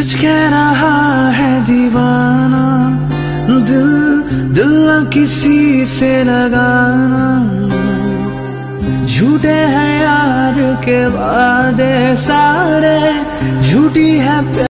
सच कह रहा है दीवाना, दिल न किसी से लगाना। झूठे हैं यार के वादे सारे, झूठी है